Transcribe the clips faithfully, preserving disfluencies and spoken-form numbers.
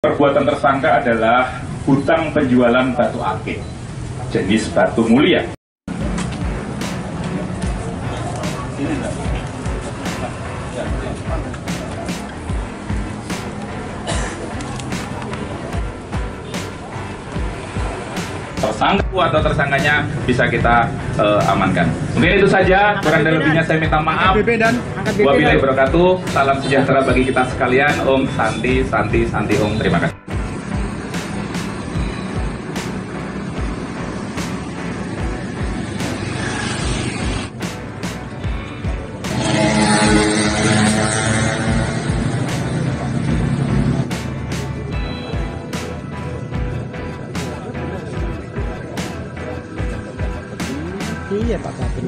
Perbuatan tersangka adalah hutang penjualan batu akik jenis batu mulia. Tersangka atau tersangkanya bisa kita uh, amankan. Mungkin itu saja, kurang dan lebihnya saya minta maaf. Wabillahi wabarakatuh. Salam sejahtera bagi kita sekalian. Om Santi, Santi, Santi Om. Terima kasih. Iya Pak Kapri.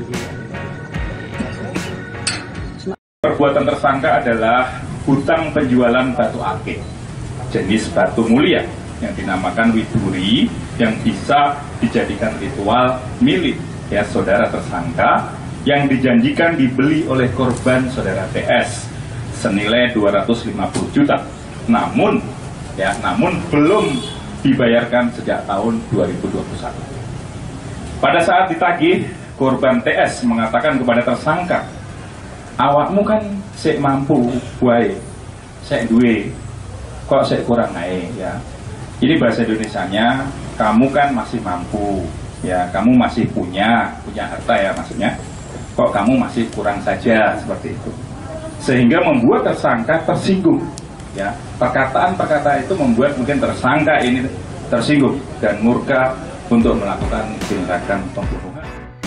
Perbuatan tersangka adalah hutang penjualan batu akik jenis batu mulia yang dinamakan widuri, yang bisa dijadikan ritual milik ya saudara tersangka yang dijanjikan dibeli oleh korban saudara T S senilai dua ratus lima puluh juta. Namun ya namun belum dibayarkan sejak tahun dua ribu dua puluh satu. Pada saat ditagih, korban T S mengatakan kepada tersangka, awakmu kan sik mampu, wae, sik duwe, kok sik kurang naik ya. Ini bahasa Indonesianya, kamu kan masih mampu, ya, kamu masih punya, punya harta ya maksudnya, kok kamu masih kurang saja, seperti itu. Sehingga membuat tersangka tersinggung, ya. Perkataan-perkataan itu membuat mungkin tersangka ini tersinggung dan murka untuk melakukan tindakan pembunuhan.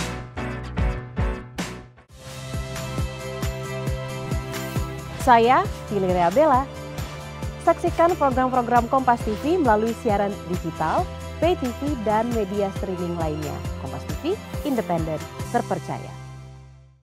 Saya Hilary Abella. Saksikan program-program Kompas T V melalui siaran digital, pay T V, dan media streaming lainnya. Kompas T V, independen, terpercaya.